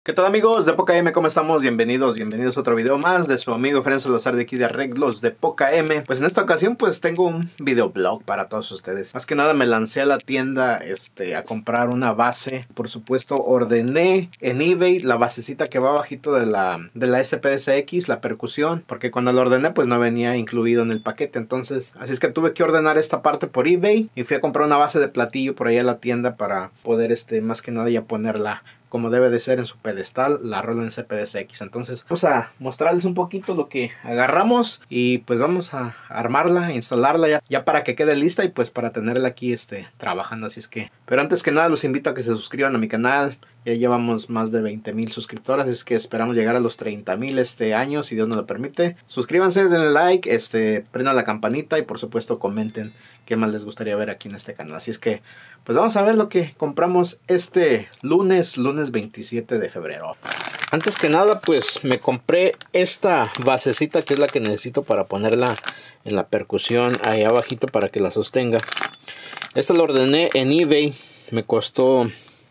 ¿Qué tal amigos de Poca M? ¿Cómo estamos? Bienvenidos a otro video más de su amigo Efraín Salazar de aquí de Arreglos de Poca M. Pues en esta ocasión pues tengo un videoblog para todos ustedes. Más que nada me lancé a la tienda a comprar una base. Por supuesto ordené en eBay la basecita que va abajito de la SPSX, la percusión. Porque cuando la ordené pues no venía incluido en el paquete. Entonces así es que tuve que ordenar esta parte por eBay. Y fui a comprar una base de platillo por ahí a la tienda para poder más que nada ya ponerla como debe de ser en su pedestal, la Roland CPDSX. Entonces vamos a mostrarles un poquito lo que agarramos y pues vamos a armarla, instalarla ya para que quede lista y pues para tenerla aquí trabajando. Así es que, pero antes que nada los invito a que se suscriban a mi canal. Ya llevamos más de 20,000 suscriptores, es que esperamos llegar a los 30,000 este año, si Dios nos lo permite. Suscríbanse, denle like, prendan la campanita y por supuesto comenten qué más les gustaría ver aquí en este canal. Así es que, pues vamos a ver lo que compramos lunes 27 de febrero. Antes que nada, pues me compré esta basecita que es la que necesito para ponerla en la percusión ahí abajito para que la sostenga. Esta la ordené en eBay, me costó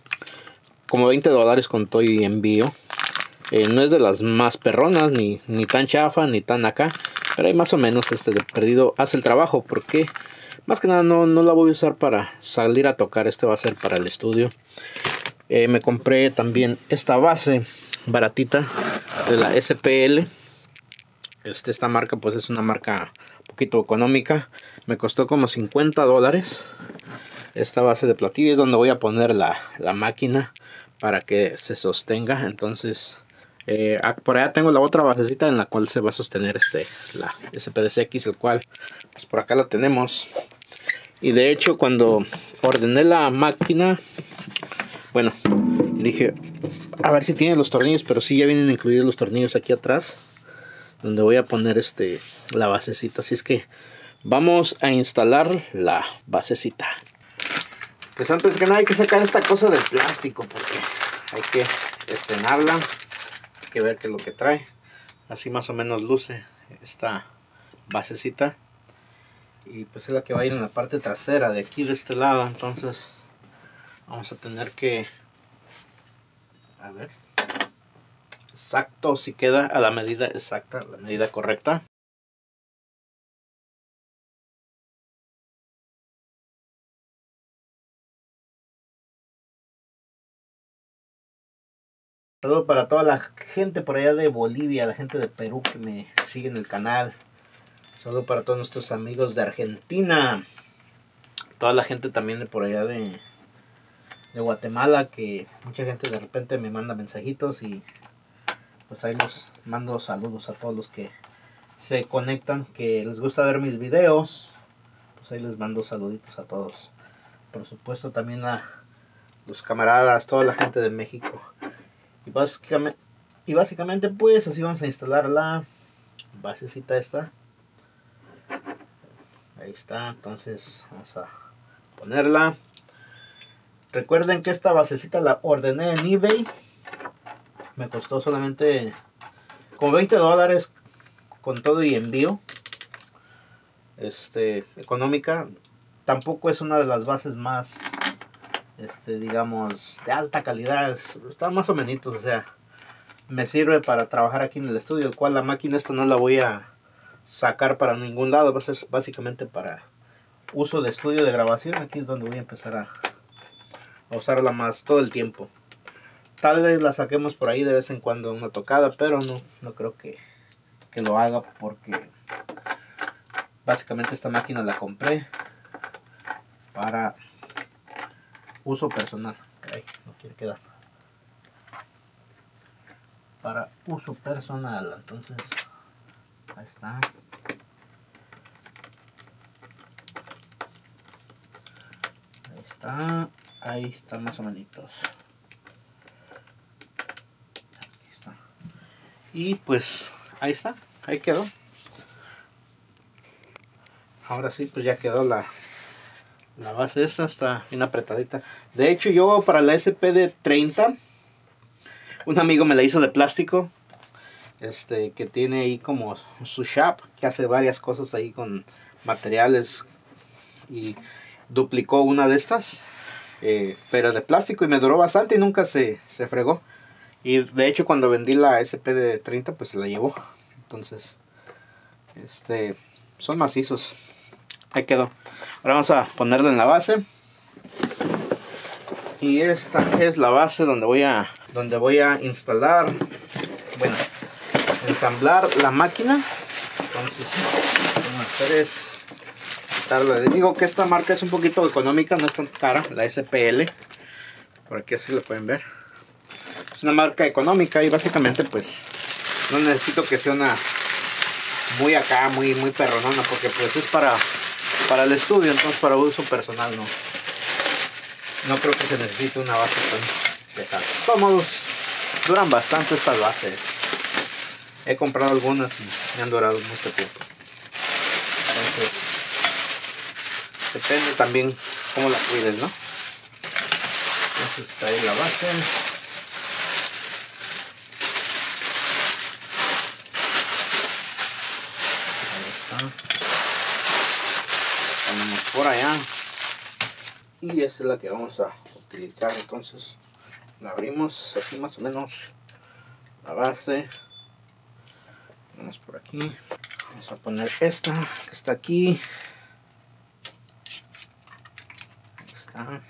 como $20 con todo y envío. No es de las más perronas, ni tan chafa, ni tan acá. Pero ahí más o menos de perdido hace el trabajo. Porque más que nada no la voy a usar para salir a tocar. Va a ser para el estudio. Me compré también esta base baratita de la SPL. Esta marca pues es una marca un poquito económica. Me costó como $50. Esta base de platillo es donde voy a poner la máquina para que se sostenga. Entonces por allá tengo la otra basecita en la cual se va a sostener la SPDSX, el cual pues por acá la tenemos. Y de hecho cuando ordené la máquina, bueno, dije a ver si tiene los tornillos, pero sí ya vienen incluidos los tornillos aquí atrás donde voy a poner la basecita. Así es que vamos a instalar la basecita. Pues antes que nada hay que sacar esta cosa del plástico porque hay que estrenarla. Hay que ver qué es lo que trae. Así más o menos luce esta basecita. Y pues es la que va a ir en la parte trasera de aquí de este lado. Entonces vamos a tener que a ver exacto si queda a la medida exacta, la medida correcta. Saludos para toda la gente por allá de Bolivia, la gente de Perú que me sigue en el canal. Saludos para todos nuestros amigos de Argentina. Toda la gente también de por allá de Guatemala, que mucha gente de repente me manda mensajitos y pues ahí los mando saludos a todos los que se conectan, que les gusta ver mis videos. Pues ahí les mando saluditos a todos. Por supuesto también a los camaradas, toda la gente de México. Y básicamente pues así vamos a instalar la basecita esta. Ahí está, entonces vamos a ponerla. Recuerden que esta basecita la ordené en eBay. Me costó solamente como $20 con todo y envío. Económica. Tampoco es una de las bases más digamos de alta calidad. Está más o menos, o sea, me sirve para trabajar aquí en el estudio, el cual la máquina esta no la voy a sacar para ningún lado, va a ser básicamente para uso de estudio de grabación. Aquí es donde voy a empezar a usarla más todo el tiempo. Tal vez la saquemos por ahí de vez en cuando una tocada, pero no creo que lo haga porque básicamente esta máquina la compré para uso personal. Ay, no quiere quedar. Para uso personal, entonces ahí está. Ahí está más o menos. Ahí está. Y pues ahí está, ahí quedó. Ahora sí, pues ya quedó la base. Esta está bien apretadita. De hecho yo para la SPD30 un amigo me la hizo de plástico. Que tiene ahí como su shop, que hace varias cosas ahí con materiales, y duplicó una de estas, pero de plástico, y me duró bastante y nunca se fregó. Y de hecho cuando vendí la SPD30 pues se la llevó. Entonces son macizos. Ahí quedó. Ahora vamos a ponerlo en la base. Y esta es la base donde voy a instalar, bueno, ensamblar la máquina. Entonces lo que vamos a hacer es quitarle. Digo que esta marca es un poquito económica, no es tan cara, la SPL. Por aquí así lo pueden ver. Es una marca económica y básicamente pues no necesito que sea una muy acá, muy perronona, porque pues es para el estudio, entonces para uso personal no creo que se necesite una base tan pesada. De todos modos, duran bastante estas bases. He comprado algunas y me han durado mucho tiempo. Entonces, depende también cómo la cuides, ¿no? Entonces está ahí la base. Ponemos por allá y esta es la que vamos a utilizar. Entonces la abrimos así más o menos, la base. Vamos por aquí, vamos a poner esta que está aquí. Ahí está, más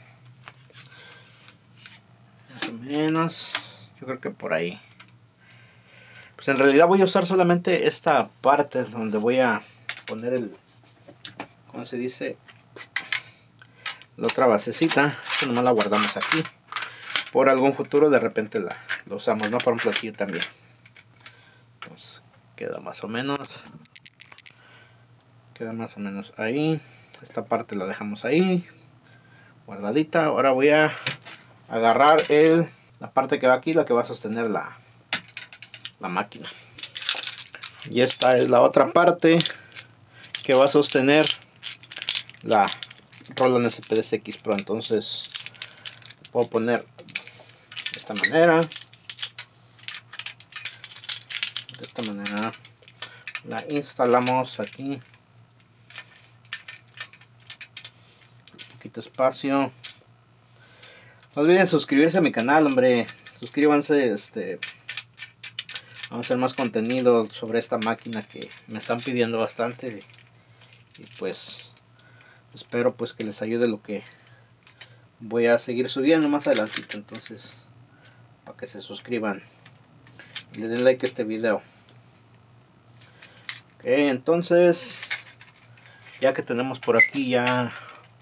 o menos, yo creo que por ahí. Pues en realidad voy a usar solamente esta parte donde voy a poner el, ¿cómo se dice? La otra basecita. Esta nomás la guardamos aquí. Por algún futuro de repente la usamos, ¿no? Para un platillo también. Entonces queda más o menos. Queda más o menos ahí. Esta parte la dejamos ahí, guardadita. Ahora voy a agarrar la parte que va aquí, la que va a sostener la máquina. Y esta es la otra parte que va a sostener la Roland SPD-CX Pro. Entonces puedo poner de esta manera. De esta manera la instalamos aquí. Un poquito espacio. No olviden suscribirse a mi canal, hombre. Suscríbanse, vamos a hacer más contenido sobre esta máquina que me están pidiendo bastante. Y pues espero pues que les ayude lo que voy a seguir subiendo más adelantito. Entonces, para que se suscriban y le den like a este video. Ok, entonces ya que tenemos por aquí ya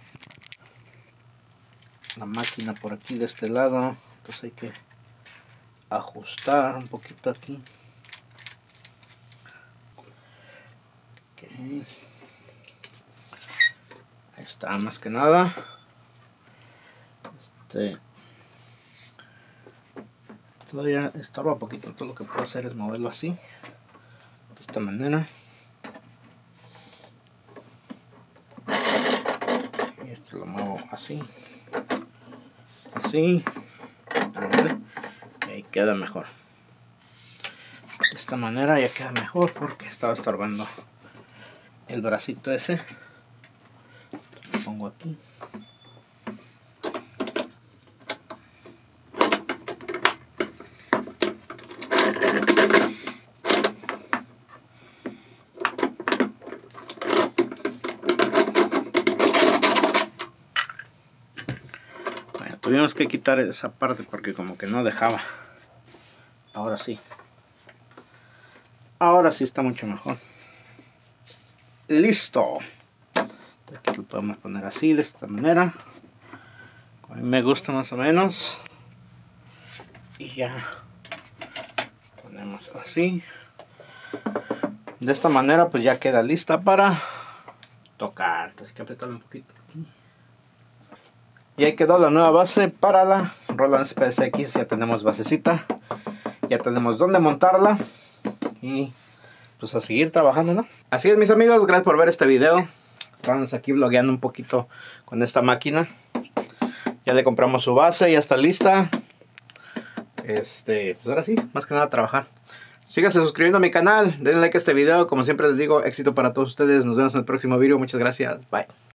la máquina por aquí de este lado, entonces hay que ajustar un poquito aquí. Okay. Ahí está, más que nada. Todavía estorba un poquito, todo lo que puedo hacer es moverlo así, de esta manera. Y lo muevo así, así, y ahí queda mejor. De esta manera ya queda mejor porque estaba estorbando el bracito ese. Lo pongo aquí. Tuvimos que quitar esa parte porque como que no dejaba. Ahora sí. Ahora sí está mucho mejor. Listo. Aquí lo podemos poner así, de esta manera. A mí me gusta más o menos. Y ya. Ponemos así. De esta manera pues ya queda lista para tocar. Entonces hay que apretarlo un poquito aquí. Y ahí quedó la nueva base para la Roland SPD-CX. Ya tenemos basecita, ya tenemos dónde montarla y pues a seguir trabajando, ¿no? Así es, mis amigos, gracias por ver este video. Estamos aquí vlogueando un poquito con esta máquina. Ya le compramos su base, ya está lista. Pues ahora sí, más que nada trabajar. Síganse suscribiendo a mi canal, denle like a este video. Como siempre les digo, éxito para todos ustedes. Nos vemos en el próximo video. Muchas gracias, bye.